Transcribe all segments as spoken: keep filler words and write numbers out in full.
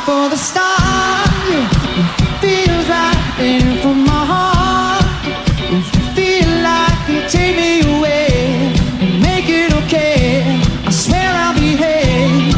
for the start. If it feels right, and from my heart. If you feel like you take me away and make it okay, I swear I'll behave.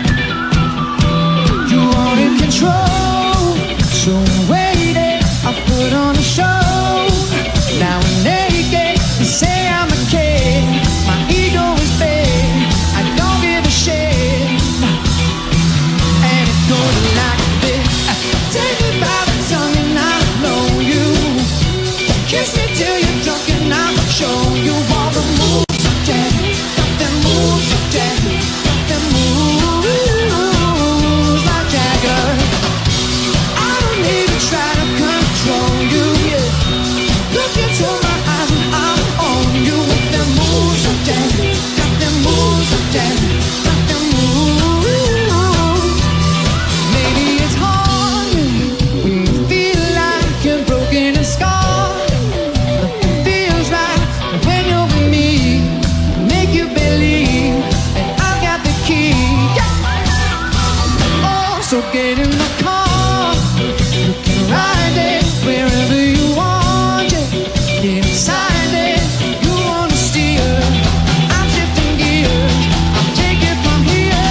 You wanted control, so I waited. I put on a show. Now I'm naked. You say I'm a kid. My ego is big. I don't give a shit. And it goes like this. Take me by the tongue and I know you. Kiss me till you're drunk and I'll show you all the moves of Jagger. Got them moves of Jagger. Got them moves like Jagger. I don't need to try to control you, yeah. Look into my eyes and I'm on you with them moves of Jagger. Got them moves of Jagger. Got them moves. Maybe it's hard when you feel like you're broken and scarred. Nothing feels right when you're with me. Make you believe that I've got the key. Yeah. Oh, so get in the car. You can ride it wherever you want it. Get inside it. You wanna steer. I'm shifting gears. I'll take it from here.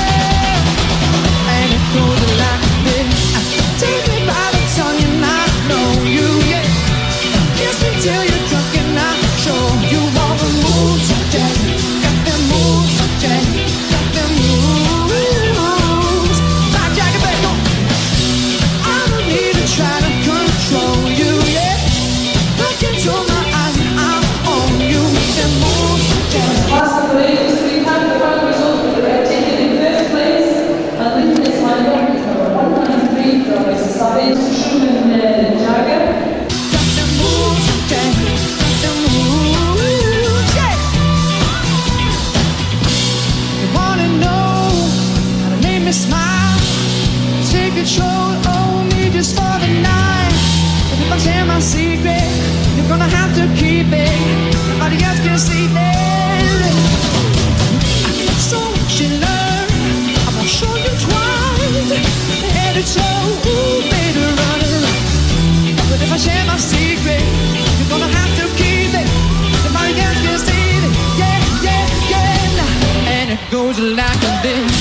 And it goes like this. Take me by the tongue and I know you, yeah. Kiss me till you're drunk and I'll show you all the moves of Jagger. Got them moves of Jagger. Got them moves like Jagger, baby. I don't need to try to control you, yeah. Look into my eyes and I'm on you with them moves of Jagger. Last couple of days, we have the final result with the red taken in first place. And leading this lineup is number one ninety-three from Mister Savage, Trueman, uh, Jagger. Got them moves of Jagger. Got them moves, yeah. You wanna know how to make me smile? Take control over me just for the night. But if I share my secret, you're gonna have to keep it. Nobody else can see it. So much you learn, I'm gonna show you twice. Head to toe, ooh, baby, run it. But if I share my secret, you're gonna have to keep it. Nobody else can see it. Yeah, yeah, yeah. And it goes like this.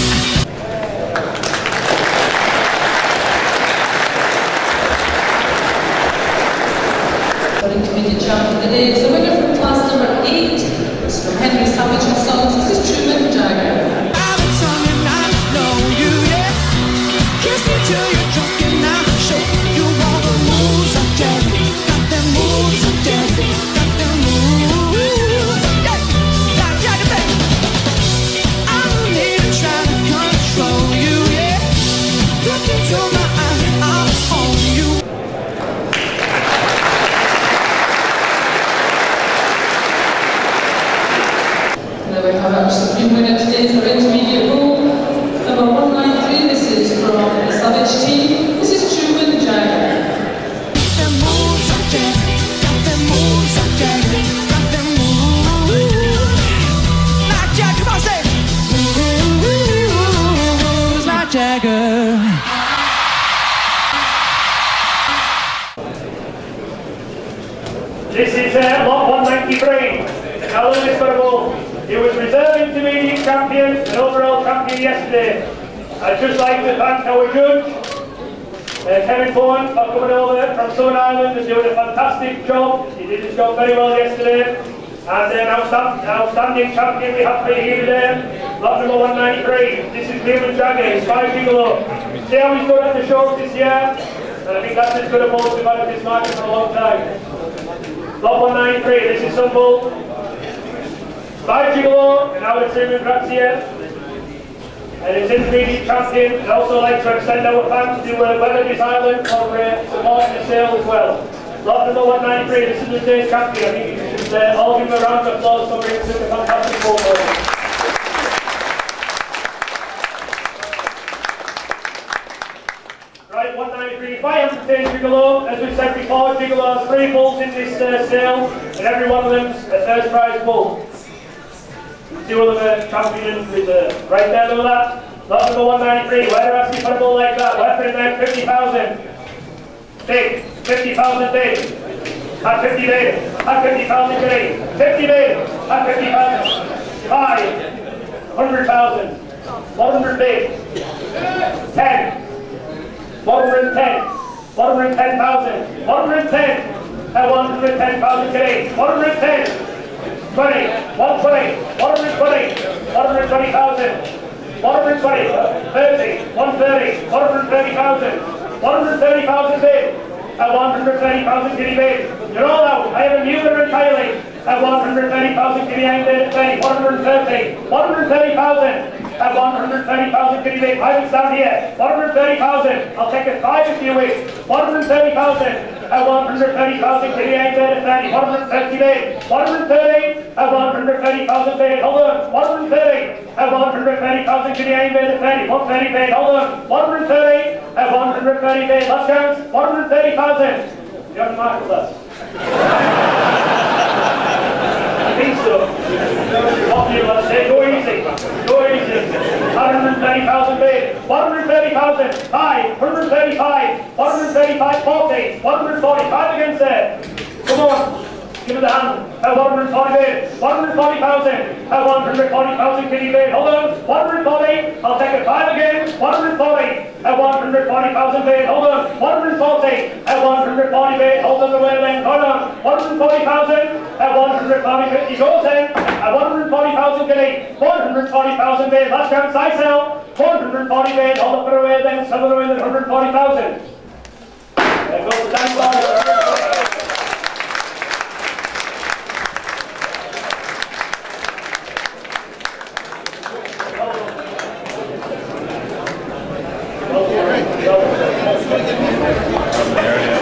Intermediate champion of the day is the winner from class number eight. It's from Henry Savage and Sons. This is Trueman, Jagger. By the tongue and I know you, yeah. Kiss me till you're drunk and I'll show you all the moves of Jagger. Got them moves of Jagger. Got them moves, yeah. Like Jagger, baby. I don't need to try to control you, yeah. Look into my eyes and I'm on you. Now we have our supreme winner today for intermediate role. Number one ninety-three, this is from the Savage team. This is Trueman, Jagger. Got them moves of Jagger. Got them moves of Jagger. Got them moves like Jagger. Come on, say moves like Jagger. This is uh, lot one ninety-three. Now Lewis Burble. He was reserve intermediate champion and overall champion yesterday. I'd just like to thank our judge, uh, Kevin Bowen, for coming over from Stone Island and doing a fantastic job. He did his job very well yesterday. And an outstand outstanding champion we have for you here today, lot number one ninety-three. This is Trueman, Jagger. It's five gigolo. See how he's done at the shows this year? And I think that's as good a post we've had in this market for a long time. Lot one ninety-three, this is Sunbull. five gigolo, and now it's Trueman, Grazie. And his intermediate champion. I'd also like to extend our thanks to uh, Weatherby's Island for uh, supporting the sale as well. Lot number one ninety-three, this is the day's champion. I think you should uh, all give him a round of applause for bringing such a fantastic photo. Right, one ninety-three, five hundred ten gigolo. As we said before, gigolo has three bulls in this uh, sale, and every one of them's a first prize bull. Two of them are champion in reserve. Right there, look at that. Lot number one ninety-three, where the rest put a ball like that, left in there, fifty thousand. Big, fifty thousand big. At fifty big, at fifty thousand big. fifty big, at fifty thousand. Five, one hundred thousand. one hundred big. ten. one hundred ten. one hundred ten thousand. one hundred ten. At one hundred ten thousand today. one hundred ten. twenty. one twenty. one hundred twenty. one hundred twenty thousand. one hundred twenty. thirty. one thirty. one hundred thirty thousand. one hundred thirty thousand bid. At one hundred thirty thousand guinea bid. You're all out. I have a Mueller entirely. At one hundred thirty thousand guinea I'm bid at thirty. one hundred thirty. one hundred thirty thousand. At one hundred thirty thousand guinea bid. I will stand here. one hundred thirty thousand. I'll take a five if you wish. one hundred thirty thousand. At one hundred thirty thousand guinea I'm bid at thirty. one hundred thirty bid. one hundred thirty. At one hundred thirty thousand bid. Hold on. one hundred thirty. At one hundred thirty thousand guinea I'm bid at thirty. one hundred thirty bid. Hold on. one hundred thirty. At one hundred thirty bid. Last chance. one hundred thirty thousand. You have to mark with us. I think so. What do you want to say? Go easy. Go easy. one hundred thirty thousand bid. one hundred thirty thousand. Five. one hundred thirty-five. one hundred thirty-five. forty. one hundred forty-five against there. Come on. Give it a hand. At one hundred forty bid. one hundred forty thousand. At one hundred forty thousand guinea bid. Hold on. one hundred forty. I'll take it five again. one hundred forty. At one hundred forty thousand bid. Hold on. one hundred forty. At one hundred forty bid. Hold on the way then. Hold on. one hundred forty thousand. At one hundred forty fifty goes in. At one hundred forty thousand guinea. one hundred forty thousand bid. Last chance I sell. one hundred forty bid. Hold up for away then. Some of the way then one hundred forty thousand. There goes the dance ball. There it is.